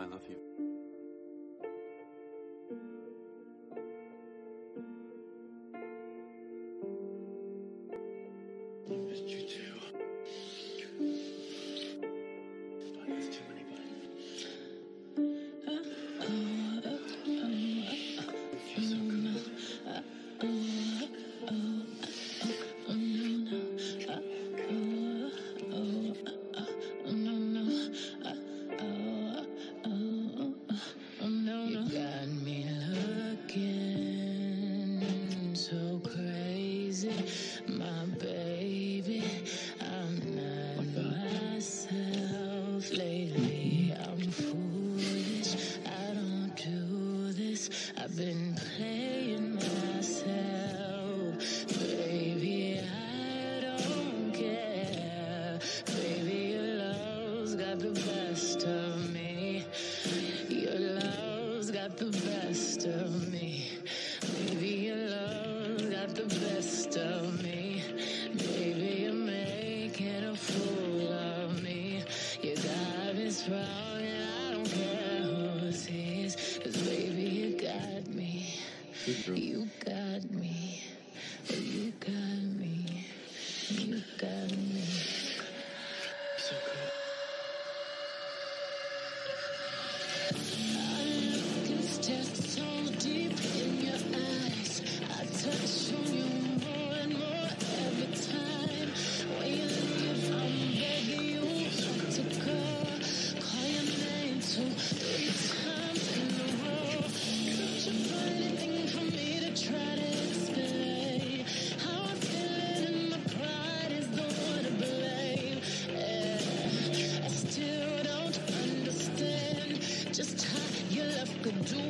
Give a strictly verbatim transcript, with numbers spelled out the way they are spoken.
I love you. I missed you too. But there's too many buttons. It feels so good. You got me looking so crazy, my baby. I'm not myself lately. I'm foolish. I don't do this. I've been playing myself, baby. I don't care, baby. Your love's got the best of me. Your love's got the best of me. Baby, your love's got the best of me. Baby, you're making a fool of me. You got me strong and I don't care who sees. 'Cause baby, you got me. You got me. Oh, you got me. You got me. So good. Just so deep in your eyes, I touch on you more and more every time. When you leave, I'm begging you to go. Call your name two, three times in a row. Could you find anything for me to try to explain? How I feel and my pride is the one to blame. Yeah, I still don't understand just how your love could do